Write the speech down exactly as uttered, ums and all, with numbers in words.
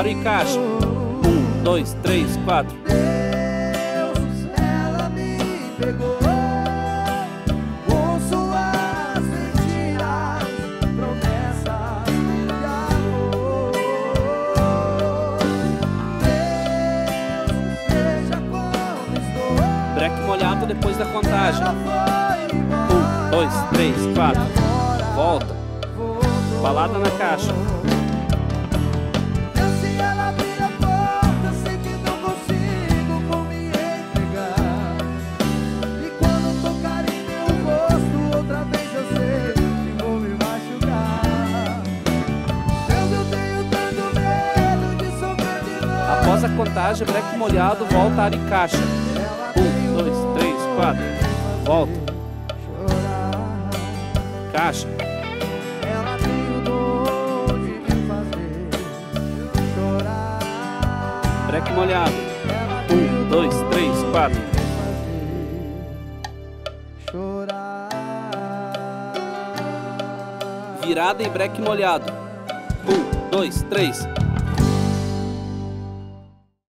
aro e caixa. Um, dois, três, quatro. Deus, ela me pegou com suas mentiras, promessas de amor. Deus, veja como estou. Breque molhado depois da contagem. Ela foi embora. Um, dois, três, quatro. E agora Volta. voltou. Balada na caixa. Se ela abrir a porta, sei que não consigo vou me entregar. E quando tocar em meu rosto, outra vez eu sei que vou me machucar. Deus, eu tenho tanto medo de sofrer de novo. Após a contagem, breque molhado, volta, aro e caixa. Um, dois, três, quatro. Volta. Caixa. Ela tem o dom de me fazer chorar. Breque molhado. Ela tem Um, o dois, dom três, de quatro. me fazer chorar. Virada e breque molhado. Um, dois, três.